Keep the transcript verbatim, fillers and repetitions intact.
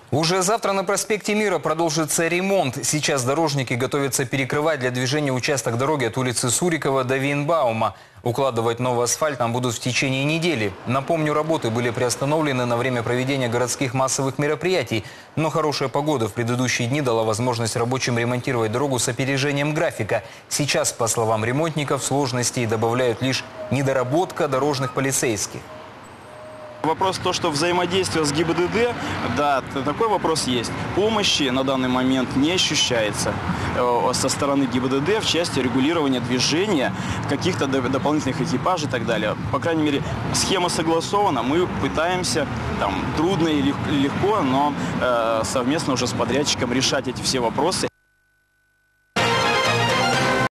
Уже завтра на проспекте Мира продолжится ремонт. Сейчас дорожники готовятся перекрывать для движения участок дороги от улицы Сурикова до Вейнбаума. Укладывать новый асфальт там будут в течение недели. Напомню, работы были приостановлены на время проведения городских массовых мероприятий. Но хорошая погода в предыдущие дни дала возможность рабочим ремонтировать дорогу с опережением графика. Сейчас, по словам ремонтников, сложностей добавляют лишь недоработка дорожных полицейских. Вопрос то, что взаимодействие с ГИБДД, да, такой вопрос есть. Помощи на данный момент не ощущается э, со стороны ГИБДД в части регулирования движения, каких-то дополнительных экипажей и так далее. По крайней мере, схема согласована, мы пытаемся, там, трудно и легко, но э, совместно уже с подрядчиком решать эти все вопросы